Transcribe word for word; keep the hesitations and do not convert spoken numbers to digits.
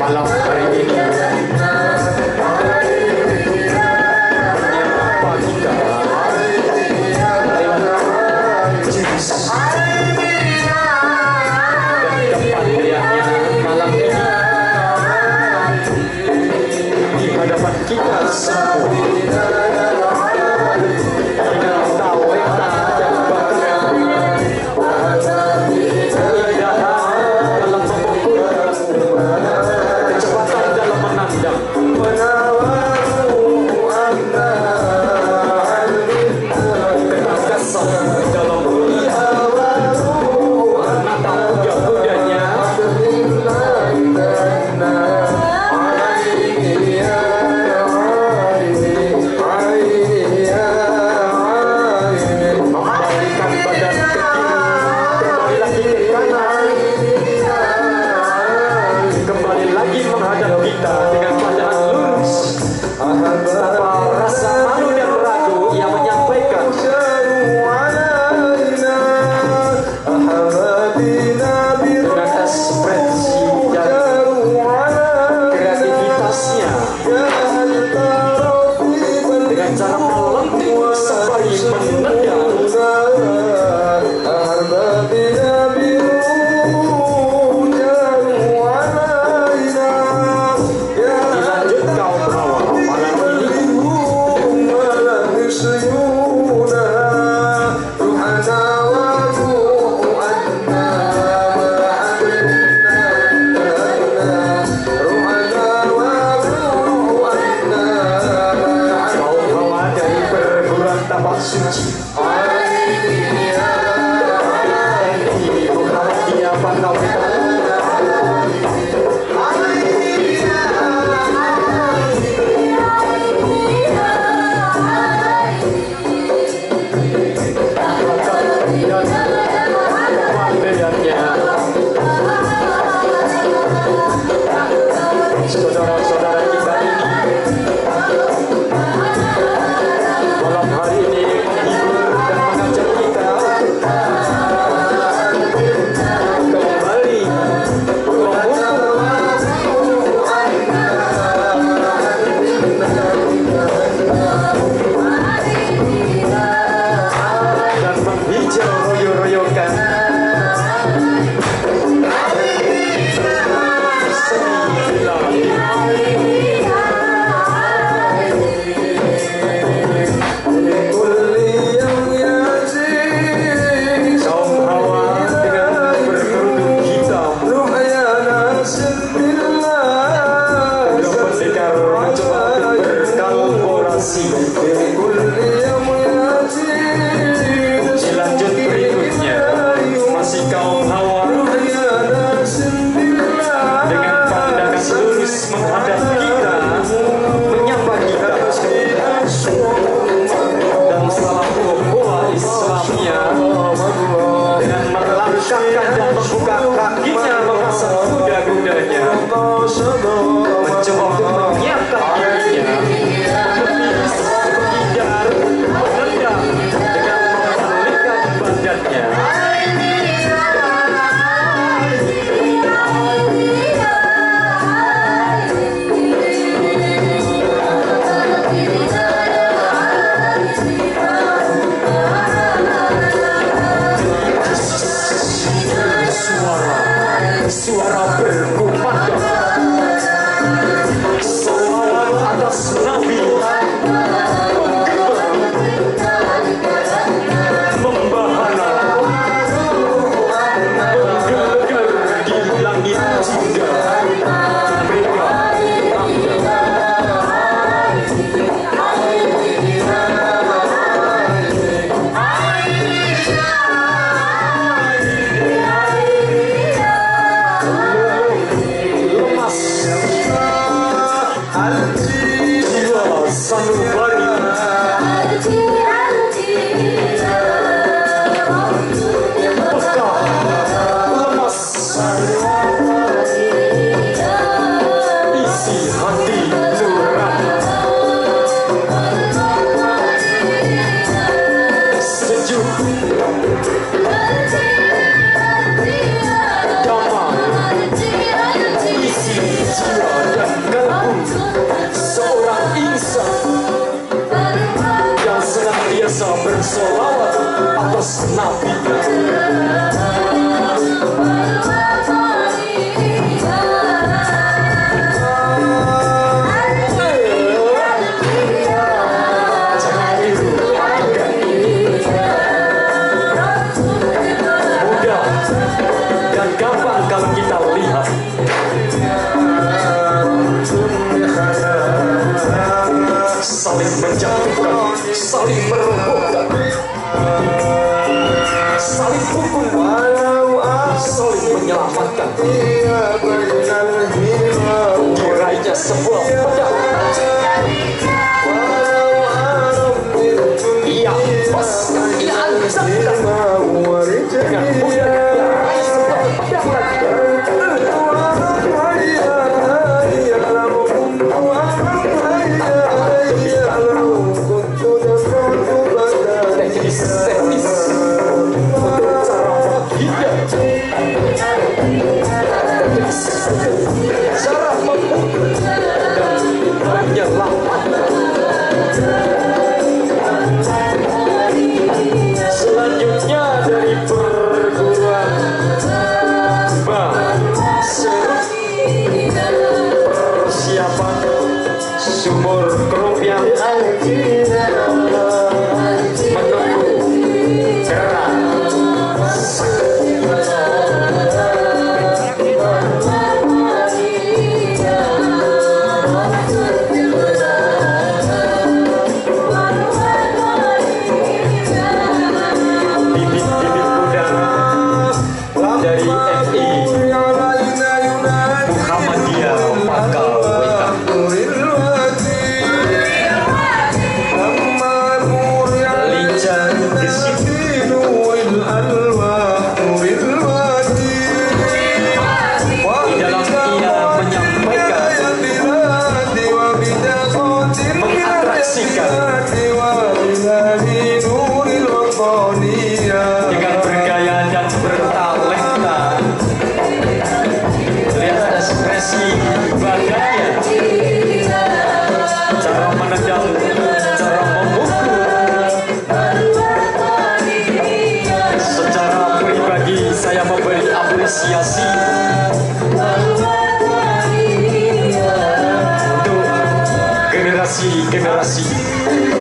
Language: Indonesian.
malam hari ini menyapa kita lewat jurus dan kepatriannya malam ini di hadapan kita semua dengan taweta yang bahkan keindahan dalam memukul, kecepatan dalam menandang, ketangkasan dalam melihat, menatap kuda-kudanya, membalikan badan ke kiri, kembali lagi ke kanan, kembali lagi menghadap kita dengan pandangan lurus. Tanpa rasa malu dan ragu, ia menyampaikan dengan ekspresi dan kreativitasnya, dengan cara melenting sembari menendang. Dilanjut kaum Hawa malam ini kaum Hawa dari perguruan tapak suci. Ini Muhammadiyah Panawita. Saudara-saudara kita ini malam hari ini menghibur dan mengajak kita kembali dan menghijau royo-royokan kaum Hawa dengan berkerudung hitam. Dua pendekar mencoba berkolaborasi. Dilanjut berikutnya masih kaum Hawa dengan pandangan lurus menghadap kita, menyapa kita, dan salam bola Islamnya dengan melangkahkan dan membuka kakinya mengasah kuda-kudanya, mencoba untuk menyiapkan dirinya, menepis, menghindar, menendang dengan membalikkan badannya. Suara, suara berkumandang, selawat atas Nabi, membahana, menggelegar di langit jingga, mereka lemas, jiwa sanubari, peka, lemas, isi hati nurani, sejuk, damai, isi jiwa. nabinya. Saling menjatuhkan, saling merobohkan, saling pukul, saling menyelamatkan. Kiranya sebuah pedang ia pas, ia ancamkan dengan mudah meraih sebuah pedang lagi. Cara memukul dan menyelamatkan. Selanjutnya dari perguruan Serut, persiapan sumur kerupiah menunggu gerak dengan bergaya dan bertalenta. Lihat ekspresi badannya, cara menendang, cara memukul. Secara pribadi saya memberi apresiasi untuk generasi-generasi